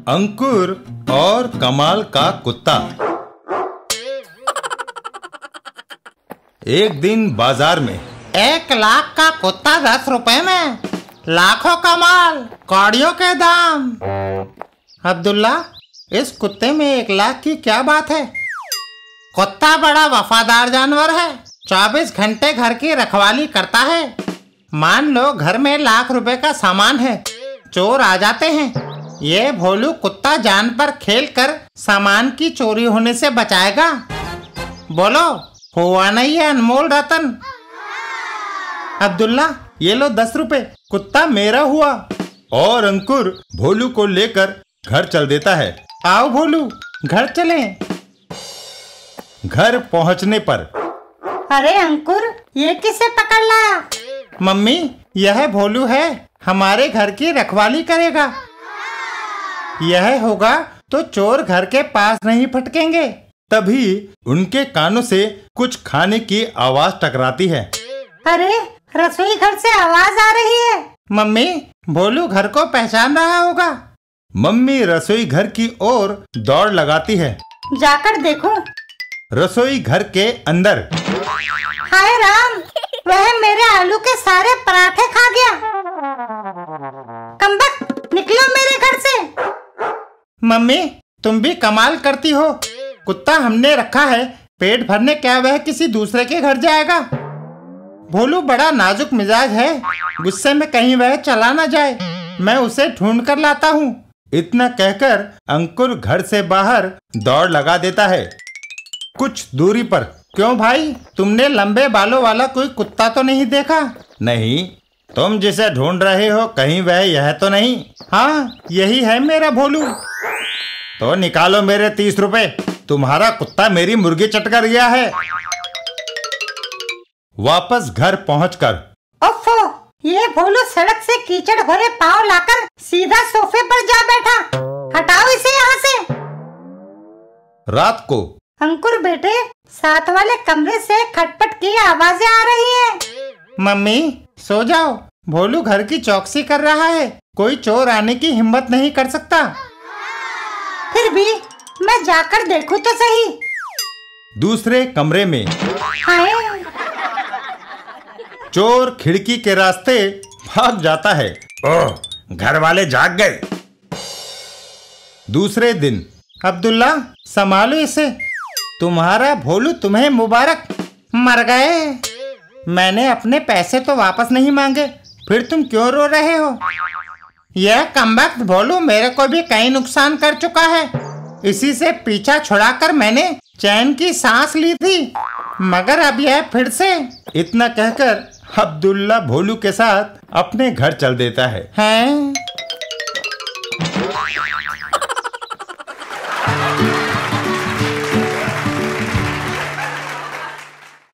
अंकुर और कमाल का कुत्ता। एक दिन बाजार में 1 लाख का कुत्ता 10 रुपए में, लाखों का माल, कौड़ियों के दाम। अब्दुल्ला, इस कुत्ते में 1 लाख की क्या बात है? कुत्ता बड़ा वफादार जानवर है, 24 घंटे घर की रखवाली करता है। मान लो घर में लाख रुपए का सामान है, चोर आ जाते हैं, ये भोलू कुत्ता जान पर खेल कर सामान की चोरी होने से बचाएगा। बोलो, हुआ नहीं है अनमोल रतन? अब्दुल्ला, ये लो 10 रुपए, कुत्ता मेरा हुआ। और अंकुर भोलू को लेकर घर चल देता है। आओ भोलू, घर चलें। घर पहुंचने पर अरे अंकुर, ये किसे पकड़ लाया? मम्मी, यह भोलू है, हमारे घर की रखवाली करेगा। यह होगा तो चोर घर के पास नहीं फटकेंगे। तभी उनके कानों से कुछ खाने की आवाज टकराती है। अरे, रसोई घर से आवाज आ रही है। मम्मी, भोलू घर को पहचान रहा होगा। मम्मी रसोई घर की ओर दौड़ लगाती है। जाकर देखूं। रसोई घर के अंदर हाय राम, वह मेरे आलू के सारे पराठे खा गया। कमबख्त, निकलो मेरे घर से। मम्मी, तुम भी कमाल करती हो। कुत्ता हमने रखा है पेट भरने, क्या वह किसी दूसरे के घर जाएगा? भोलू बड़ा नाजुक मिजाज है, गुस्से में कहीं वह चला ना जाए। मैं उसे ढूंढ कर लाता हूँ। इतना कहकर अंकुर घर से बाहर दौड़ लगा देता है। कुछ दूरी पर क्यों भाई, तुमने लंबे बालों वाला कोई कुत्ता तो नहीं देखा? नहीं, तुम जिसे ढूंढ रहे हो कहीं वह यह तो नहीं? हाँ, यही है मेरा भोलू। तो निकालो मेरे 30 रुपए, तुम्हारा कुत्ता मेरी मुर्गी चट कर गया है। वापस घर पहुंचकर ओफो, ये भोलू सड़क से कीचड़ भरे पाँव लाकर सीधा सोफे पर जा बैठा। हटाओ इसे यहाँ से। रात को अंकुर बेटे, साथ वाले कमरे से खटपट की आवाजें आ रही हैं। मम्मी, सो जाओ, भोलू घर की चौकसी कर रहा है, कोई चोर आने की हिम्मत नहीं कर सकता। फिर भी मैं जाकर देखूं तो सही। दूसरे कमरे में हाय, चोर खिड़की के रास्ते भाग जाता है। ओह, घर वाले जाग गए। दूसरे दिन अब्दुल्ला, संभालो इसे, तुम्हारा भोलू तुम्हें मुबारक। मर गए। मैंने अपने पैसे तो वापस नहीं मांगे, फिर तुम क्यों रो रहे हो? यह कमबख्त भोलू मेरे को भी कई नुकसान कर चुका है। इसी से पीछा छुड़ाकर मैंने चैन की सांस ली थी, मगर अब यह फिर से। इतना कहकर अब्दुल्ला भोलू के साथ अपने घर चल देता है। हैं?